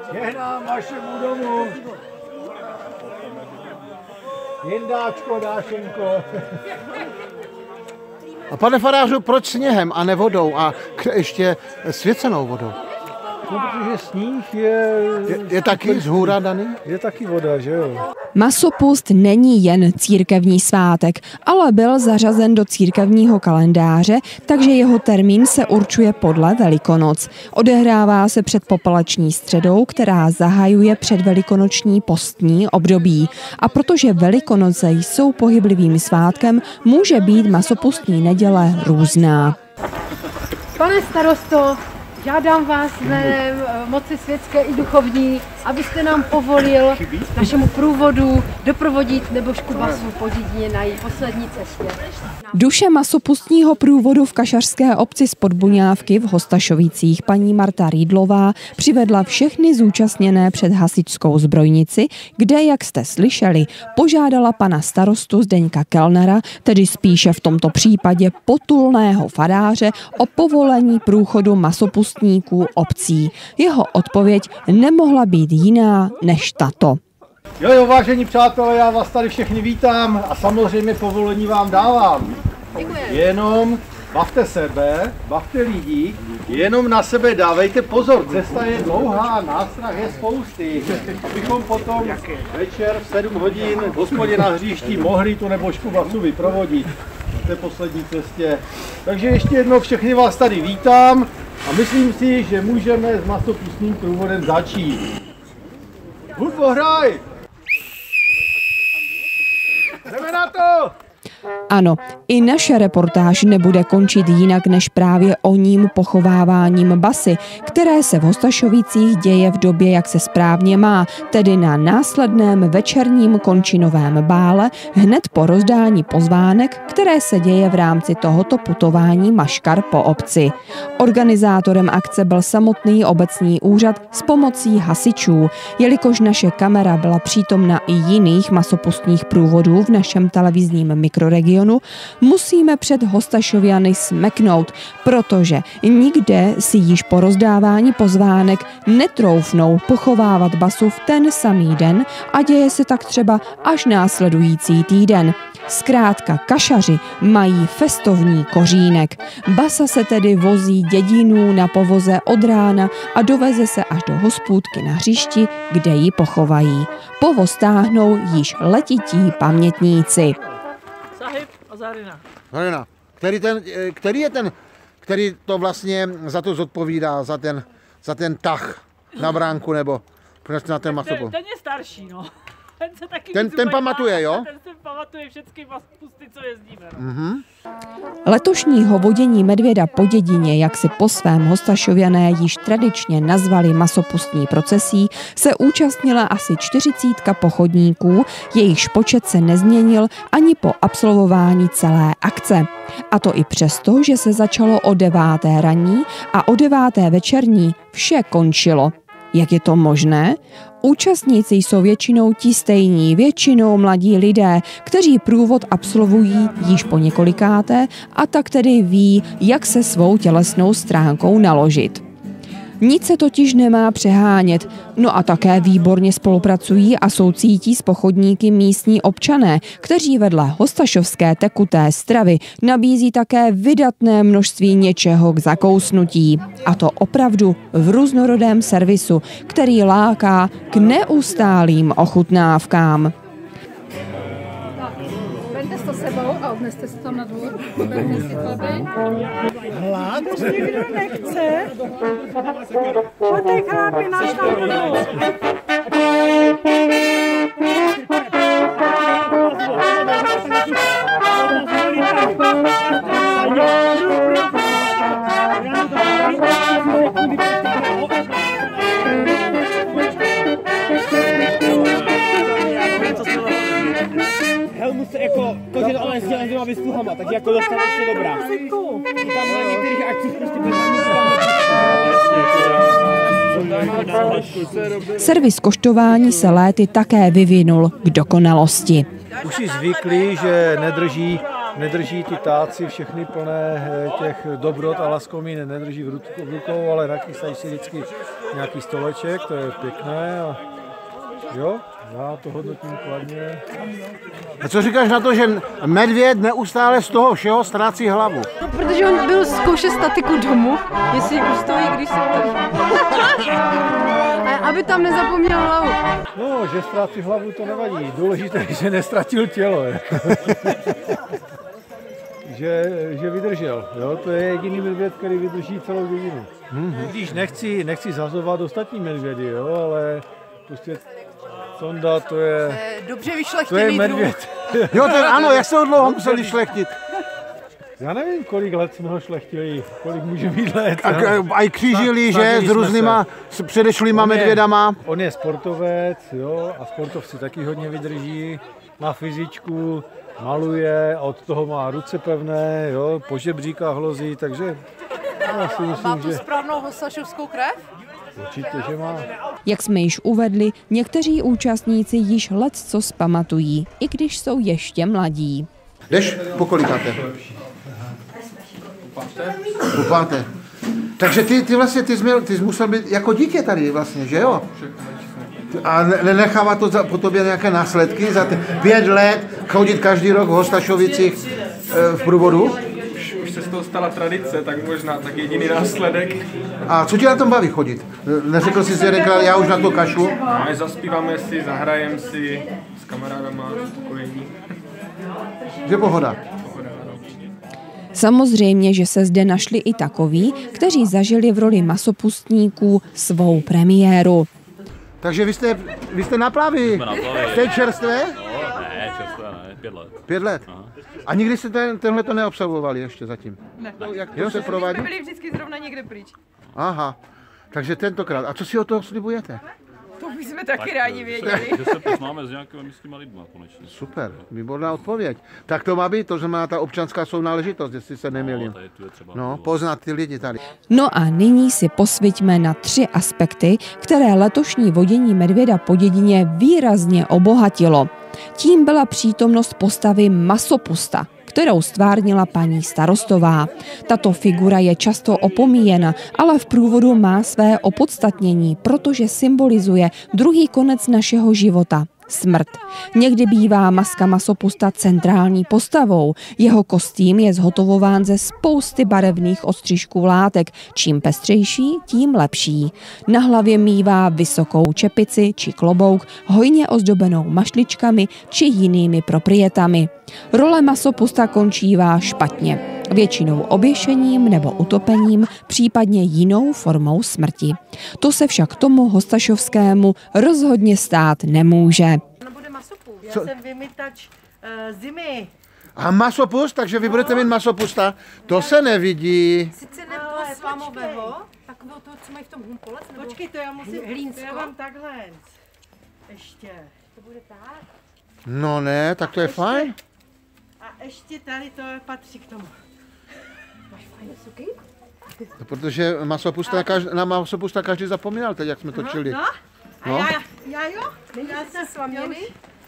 Žehnám vašemu domu. Jindáčko, Dášenko. A pane farářu, proč sněhem a ne vodou a ještě svěcenou vodou? No, protože sníh je taky zhůra daný? Je taky voda, že jo? Masopust není jen církevní svátek, ale byl zařazen do církevního kalendáře, takže jeho termín se určuje podle Velikonoc. Odehrává se před popeleční středou, která zahajuje předvelikonoční postní období. A protože Velikonoce jsou pohyblivým svátkem, může být masopustní neděle různá. Pane starosto, žádám vás jménem moci světské i duchovní, abyste nám povolil našemu průvodu doprovodit nebožku Basu po dědině na její poslední cestě. Duše masopustního průvodu v kašařské obci z Podbuňávky v Hostašovicích paní Marta Rýdlová přivedla všechny zúčastněné před hasičskou zbrojnici, kde, jak jste slyšeli, požádala pana starostu Zdeňka Kellnera, tedy spíše v tomto případě potulného faráře, o povolení průchodu masopustníků obcí. Jeho odpověď nemohla být jiná než tato. Jo, vážení přátelé, já vás tady všechny vítám a samozřejmě povolení vám dávám. Děkuji. Jenom bavte sebe, bavte lidi, jenom na sebe dávejte pozor, cesta je dlouhá, nástrah je spousty, abychom potom večer v 7 hodin v hospodě na hříští mohli tu nebožku Basu vyprovodit v té poslední cestě. Takže ještě jednou všechny vás tady vítám a myslím si, že můžeme s masopustním průvodem začít. Hudbo, hraj! Jdeme na to! Ano, i naše reportáž nebude končit jinak než právě o ním pochováváním basy, které se v Hostašovicích děje v době, jak se správně má, tedy na následném večerním končinovém bále hned po rozdání pozvánek, které se děje v rámci tohoto putování maškar po obci. Organizátorem akce byl samotný obecní úřad s pomocí hasičů, jelikož naše kamera byla přítomna i jiných masopustních průvodů v našem televizním mikroregionu, musíme před Hostašoviany smeknout, protože nikde si již po rozdávání pozvánek netroufnou pochovávat basu v ten samý den a děje se tak třeba až následující týden. Zkrátka kašaři mají festovní kořínek. Basa se tedy vozí dědinů na povoze od rána a doveze se až do hospůdky na hřišti, kde ji pochovají. Povoz táhnou již letití pamětníci. Sahib a Zarina. Zarina. Který je ten, který to vlastně za to zodpovídá, za ten tah na bránku nebo na ten masopust? Ten je starší, no. Ten pamatuje, jo? Ten si pamatuje všechny masopusty, co jezdíme. No. Mm-hmm. Letošního vodění medvěda po dědině, jak si po svém Hostašoviané již tradičně nazvali masopustní procesí, se účastnila asi 40 pochodníků, jejichž počet se nezměnil ani po absolvování celé akce. A to i přesto, že se začalo o 9. ranní a o 9. večerní vše končilo. Jak je to možné? Účastníci jsou většinou ti stejní, většinou mladí lidé, kteří průvod absolvují již po několikáté a tak tedy ví, jak se svou tělesnou stránkou naložit. Nic se totiž nemá přehánět, no a také výborně spolupracují a soucítí s pochodníky místní občané, kteří vedle hostašovské tekuté stravy nabízí také vydatné množství něčeho k zakousnutí. A to opravdu v různorodém servisu, který láká k neustálým ochutnávkám. Vemte to sebou a odneste si to na dvůr. Vemte si chleby. Hlad? Nikdo nechce. Šotej chlápi, náš tam budou. Helmu se jako kožen, ale s tělem vystuhama, takže jako dostatečně dobrá. I tam na některých akcích prostě Servis koštování se léty také vyvinul k dokonalosti. Už si zvykli, že nedrží nedrží ty táci všechny plné těch dobrot a laskomín, nedrží v rukou, ale nachystají si vždycky nějaký stoleček, to je pěkné a jo, já to hodnotím kladně. A co říkáš na to, že medvěd neustále z toho všeho ztrácí hlavu? No, protože on byl zkoušet statiku domu, jestli ustojí, když se a aby tam nezapomněl hlavu. No, že ztrácí hlavu, to nevadí. Důležité je, že nestratil tělo. že vydržel. Jo? To je jediný medvěd, který vydrží celou dějinu. Když nechci zhazovat ostatní medvědy, jo? Ale prostě Tonda, to je Dobře vyšlechtěný to je medvěd. Jo, ano, jak se ho dlouho museli šlechtit? Já nevím, kolik let jsme ho šlechtili, kolik může mít let. A i křížili, že, s různýma předešlýma medvědama. On je sportovec, jo, a sportovci taky hodně vydrží, má fyzičku, maluje, od toho má ruce pevné, jo, po žebříkách lozí, takže já si myslím, Má tu že správnou hostašovskou krev? určitě, že má. Jak jsme již uvedli, někteří účastníci již leccos pamatují, i když jsou ještě mladí. Jdeš po kolikáte? Po páté. Takže ty vlastně, ty jsi musel být jako dítě tady vlastně, že jo? A nenechává to po tobě nějaké následky za 5 let chodit každý rok v Hostašovicích v průvodu? Už se z toho stala tradice, tak možná tak jediný následek. A co tě na tom baví chodit? Neřekl jsi si, já už na to kašlu? No, zaspíváme si, zahrajeme si s kamarádama, spokojení. Že pohoda. Samozřejmě, že se zde našli i takoví, kteří zažili v roli masopustníků svou premiéru. Takže vy jste na plavi? Jste čerstvé? No, ne, čerstvé ne, 5 let. 5 let? Aha. A nikdy jste tenhle to neobsavovali ještě zatím? Ne. Jak to se provádí? Byli vždycky zrovna někde pryč. Aha, takže tentokrát. A co si od toho slibujete? To bychom taky rádi věděli. Že se poznáme s nějakými místníma lidma konečně. Super, výborná odpověď. Tak to má být, to znamená ta občanská sounáležitost, jestli se nemýlím. No, poznat ty lidi tady. No a nyní si posviťme na 3 aspekty, které letošní vodění medvěda po dědině výrazně obohatilo. Tím byla přítomnost postavy masopusta, kterou stvárnila paní starostová. Tato figura je často opomíjena, ale v průvodu má své opodstatnění, protože symbolizuje druhý konec našeho života. Smrt. Někdy bývá maska masopusta centrální postavou. Jeho kostým je zhotovován ze spousty barevných ostřížků látek. Čím pestřejší, tím lepší. Na hlavě mívá vysokou čepici či klobouk, hojně ozdobenou mašličkami či jinými proprietami. Role masopusta končívá špatně. Většinou oběšením nebo utopením, případně jinou formou smrti. To se však tomu hostašovskému rozhodně stát nemůže. Bude masopust. Já jsem vymytač zimy. A masopust, takže vy budete mít masopusta? To se nevidí. Sice ne toho slamového, takového toho, co mají v tom humpolec, nebo... Počkej, to já musím hlínsko. Já mám takhle. Ještě. To bude tak? No ne, tak to je fajn. A ještě tady to patří k tomu. Máš fajné suky? No, protože na masopusta každý zapomínal teď, jak jsme točili. No, no. A já jo? Já jsem slaměný.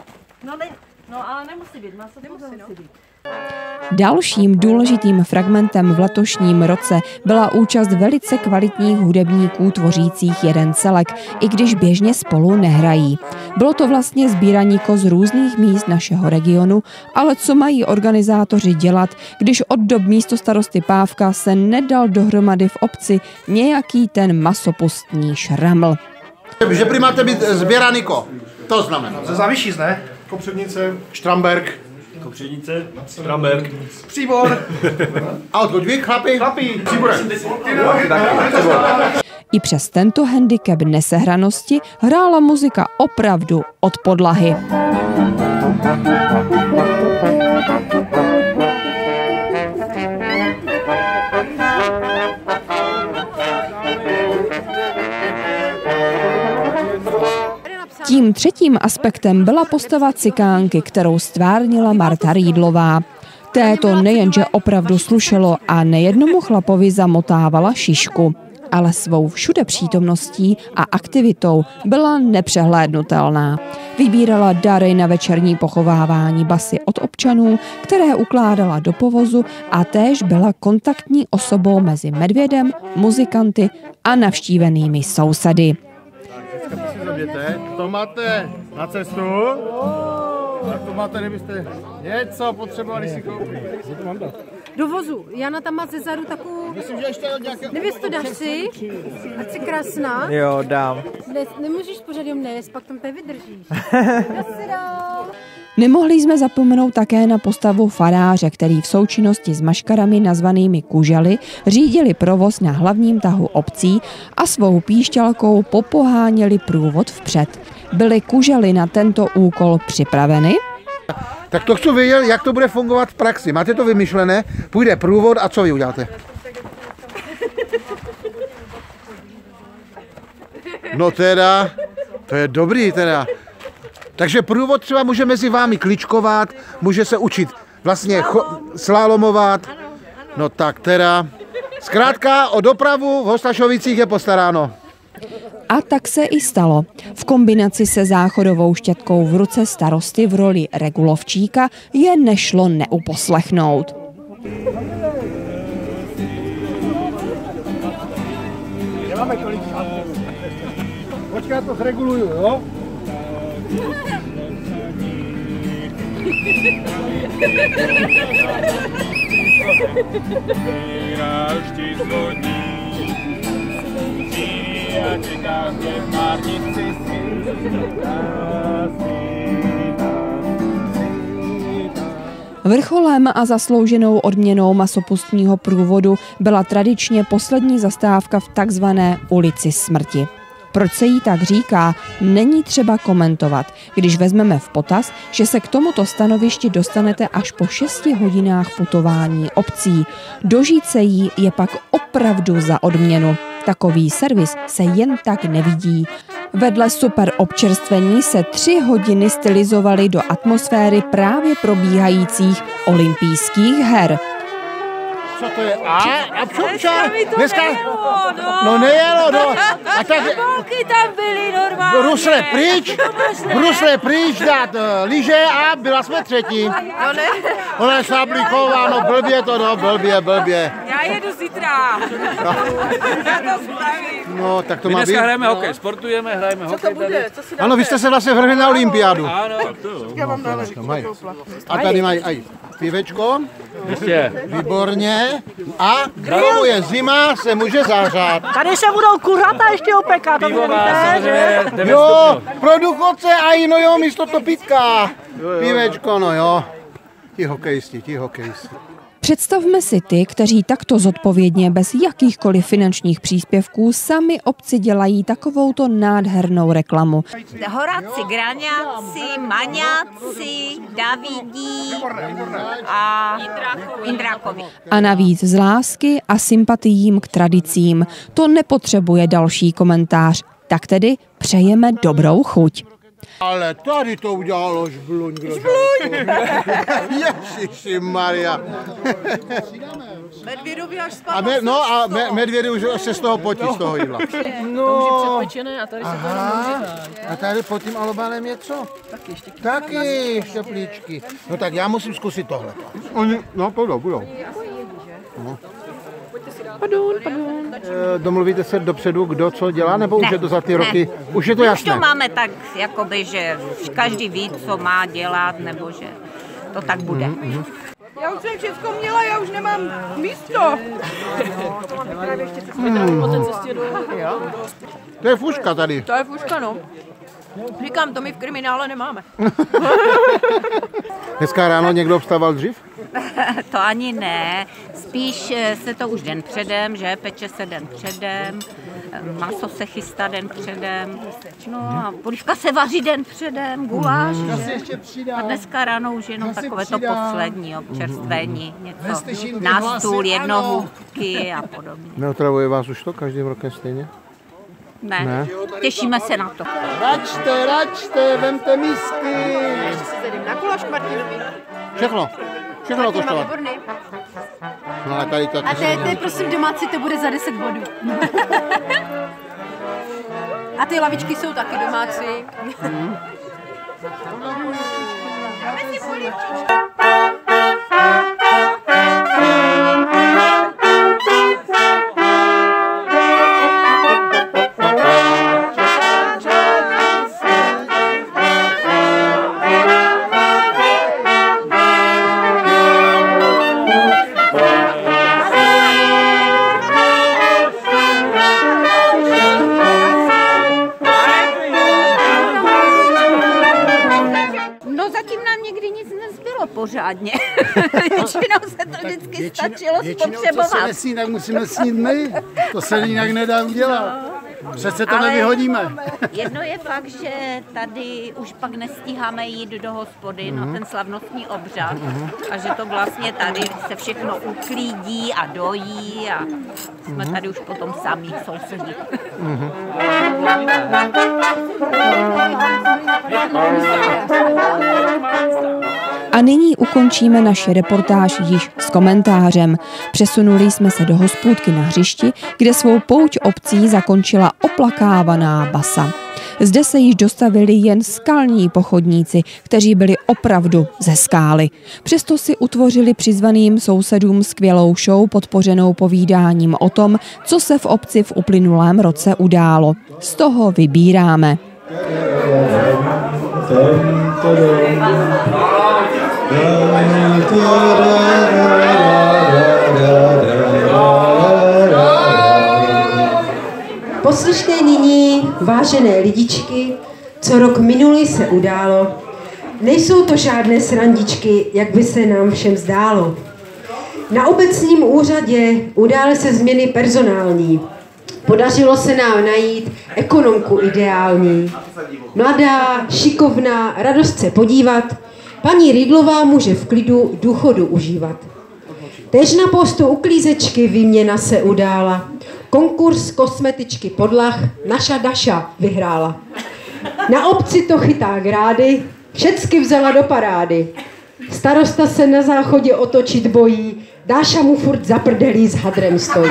No, ale nemusí být, masopust nemusí být. Dalším důležitým fragmentem v letošním roce byla účast velice kvalitních hudebníků tvořících jeden celek, i když běžně spolu nehrají. Bylo to vlastně sbíraníko z různých míst našeho regionu, ale co mají organizátoři dělat, když od dob místostarosty Pávka se nedal dohromady v obci nějaký ten masopustní šraml. Že prý máte být sběraniko, to znamená. Ze Zavišic, ne? Kopřivnice, Štramberg. Kopřivnice, Štramberg. Příbor. A odkud vy, chlapi? Chlapi, Příbor. I přes tento handicap nesehranosti hrála muzika opravdu od podlahy. Tím třetím aspektem byla postava cikánky, kterou stvárnila Marta Rýdlová. Této nejenže opravdu slušelo a nejednomu chlapovi zamotávala šišku, ale svou všude přítomností a aktivitou byla nepřehlédnutelná. Vybírala dary na večerní pochovávání basy od od občanů, které ukládala do povozu a též byla kontaktní osobou mezi medvědem, muzikanty a navštívenými sousedy. To máte na cestu? A to máte, kdybyste něco potřebovali si koupit. Do vozu. Jana tam má ze zadu takovou... Myslím, že ještě nějaké... Nevěsto, dáš si? Ať jsi krásná. Jo, dám. Nemůžeš pořád jenom nést, pak tam vydržíš. Nemohli jsme zapomenout také na postavu faráře, který v součinnosti s maškarami nazvanými kužely řídili provoz na hlavním tahu obcí a svou píšťalkou popoháněli průvod vpřed. Byly kužely na tento úkol připraveny? Tak to chci vědět, jak to bude fungovat v praxi. Máte to vymyšlené? Půjde průvod a co vy uděláte? No teda, to je dobrý teda. Takže průvod třeba může mezi vámi kličkovat, může se učit vlastně slalomovat. No tak teda. Zkrátka o dopravu v Hostašovicích je postaráno. A tak se i stalo. V kombinaci se záchodovou štětkou v ruce starosty v roli regulovčíka je nešlo neuposlechnout. Nemáme tolik času. Počkej, já to zreguluju, jo? Vrcholem a zaslouženou odměnou masopustního průvodu byla tradičně poslední zastávka v takzvané ulici smrti. Proč se jí tak říká, není třeba komentovat, když vezmeme v potaz, že se k tomuto stanovišti dostanete až po 6 hodinách putování obcí. Dožít se jí je pak opravdu za odměnu. Takový servis se jen tak nevidí. Vedle super občerstvení se 3 hodiny stylizovaly do atmosféry právě probíhajících olympijských her. Co to je? A přopča? Dneska no nejelo, no. A tak Bolky tam byly normálně. Brusle pryč, dát lyže a byla jsme třetí. Ona je šablíková, no blbě to, no, blbě. Já jedu zítra. Já to spravím. No, tak to My má být. dneska hrajeme hokej, sportujeme, hrajeme hokej. Co to bude? Co si dáte? Ano, vy jste se vlastně vrhli na olympiádu. Ano, Já vám dále A tady mají aj pivečko. Jistě. Výborně. A znovu je zima, se může zahřát. Tady se budou kuřata ještě opekat, to víte, že? Jo, pro důchodce a no jo, místo topítka. Pivečko, no jo. Ti hokejisti. Představme si ty, kteří takto zodpovědně bez jakýchkoliv finančních příspěvků sami obci dělají takovouto nádhernou reklamu. Horáci, Graňáci, Maňáci, Davidí a Indrákovi. A navíc z lásky a sympatiím k tradicím. To nepotřebuje další komentář. Tak tedy přejeme dobrou chuť. Ale tady to udělalo žbluň. Ježiši Maria. Medvědovi až A medvědy už se z toho potí, z toho jídla. To už je předpečené a tady se to nemůže. A tady pod tím alobánem je co? Taky štěplíčky. No tak já musím zkusit tohle. No, budou. No. Pardon. Domluvíte se dopředu, kdo co dělá, nebo už je to za ty roky? Už je to jasné? Už to máme tak, jakoby, že každý ví, co má dělat, nebo že to tak bude. Já už jsem všechno měla, já už nemám místo. To je fuška tady. To je fuška, no. Říkám, to my v kriminále nemáme. Dneska ráno někdo obstával dřív? To ani ne, spíš se to už den předem, že peče se den předem, maso se chystá den předem, no a polívka se vaří den předem, guláš, a dneska ráno už jenom takové to poslední občerstvení, něco na stůl, jednohubky a podobně. Neotravuje vás už to každým rokem stejně? Ne, těšíme se na to. Račte, vemte mísky. Na kulaš Martinovi. Všechno koštovat. No ale tady to... A to je prosím domácí, to bude za 10 bodů. A ty lavičky jsou taky domácí. Pořádně. Většinou se to vždycky stačilo spotřebovat. Co se nesní, tak musíme snít my. To se jinak nedá udělat. Přece to nevyhodíme. Jedno je fakt, že tady už pak nestíháme jít do hospody na ten slavnostní obřad a že to vlastně tady se všechno uklídí a dojí a jsme tady už potom sami sousedi. A nyní ukončíme naši reportáž již s komentářem. Přesunuli jsme se do hospůdky na hřišti, kde svou pouť obcí zakončila oplakávaná basa. Zde se již dostavili jen skalní pochodníci, kteří byli opravdu ze skály. Přesto si utvořili přizvaným sousedům skvělou show podpořenou povídáním o tom, co se v obci v uplynulém roce událo. Z toho vybíráme. Poslyšte nyní, vážené lidičky, co rok minulý se událo. Nejsou to žádné srandičky, jak by se nám všem zdálo. Na obecním úřadě udály se změny personální. Podařilo se nám najít ekonomku ideální. Mladá, šikovná, radost se podívat, paní Rydlová může v klidu důchodu užívat. Též na postu uklízečky výměna se udála. Konkurs kosmetičky podlah naša Daša vyhrála. Na obci to chytá grády, všecky vzala do parády. Starosta se na záchodě otočit bojí, Dáša mu furt za prdelí s hadrem stojí.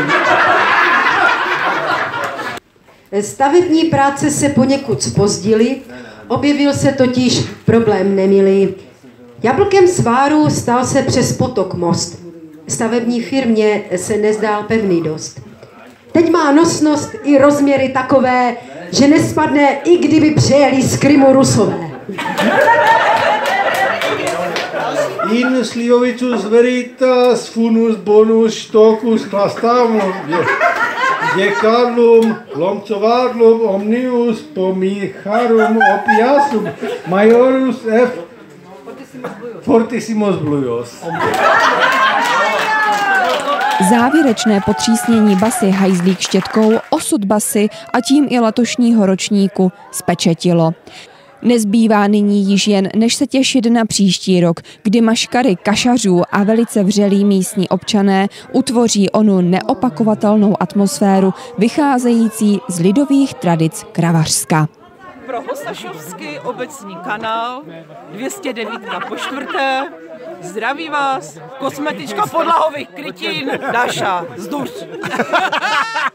Stavební práce se poněkud zpozdily, objevil se totiž problém nemilý. Jablkem sváru stal se přes potok most. Stavební firmě se nezdál pevný dost. Teď má nosnost i rozměry takové, že nespadne, i kdyby přejeli z Krymu Rusové. In Slivovicus veritas funus bonus stocus clastamus decadlum lomcovadlum omnius pomicharum opiasum majorus F fortissimus bluios. Závěrečné potřísnění basy hajzlík štětkou osud basy a tím i letošního ročníku spečetilo. Nezbývá nyní již jen, než se těšit na příští rok, kdy maškary kašařů a velice vřelí místní občané utvoří onu neopakovatelnou atmosféru vycházející z lidových tradic Kravařska. Pro Hosašovský obecní kanál 209 po čtvrté. Zdraví vás kosmetička podlahových krytin Daša Zduř.